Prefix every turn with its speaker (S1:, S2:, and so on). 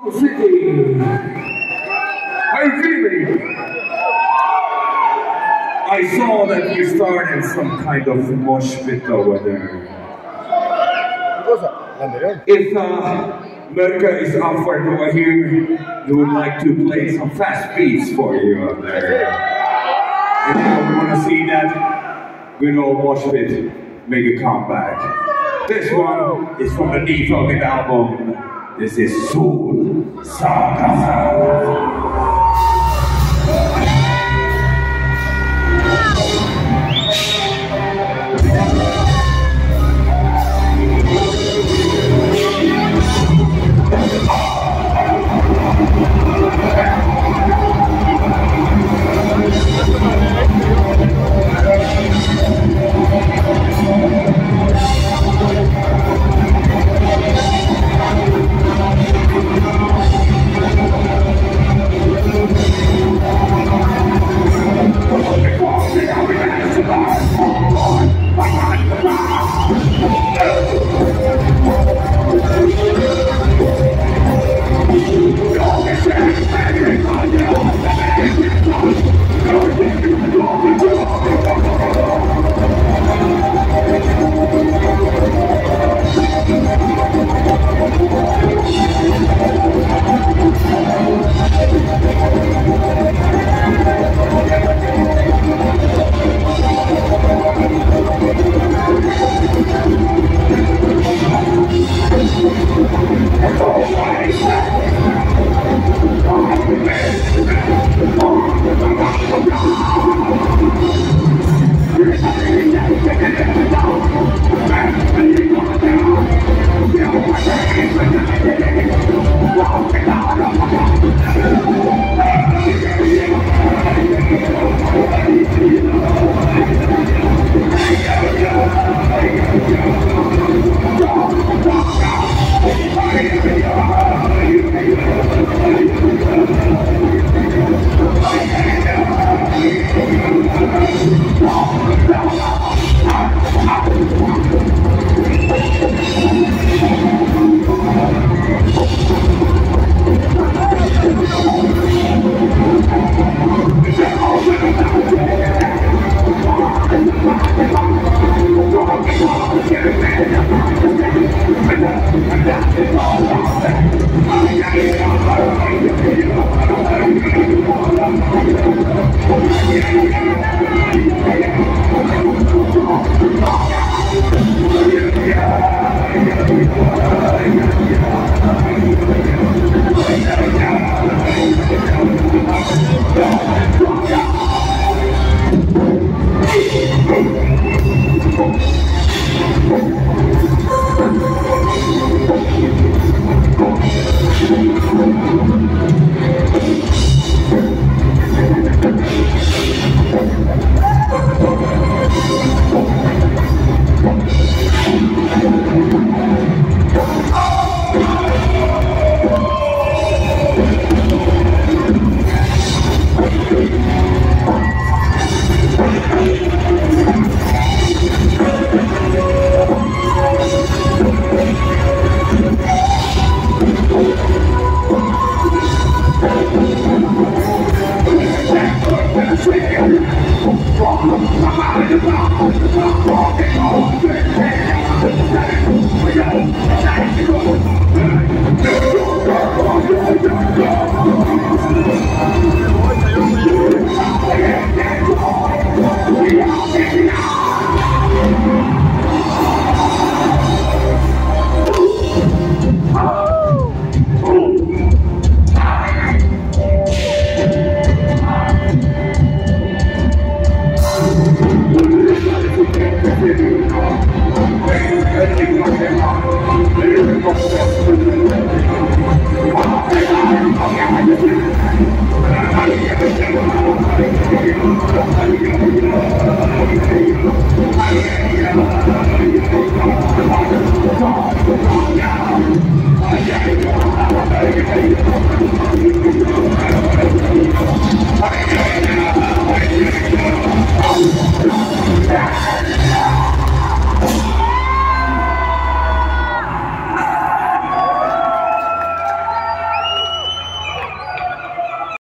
S1: City. How you feeling? I saw that you started some kind of mosh pit over there. If Merca is up for it over here, we would like to play some fast beats for you out there. And we want to see that good old mosh pit make a comeback. This one is from the defaulted album. This is Solsagaaaan.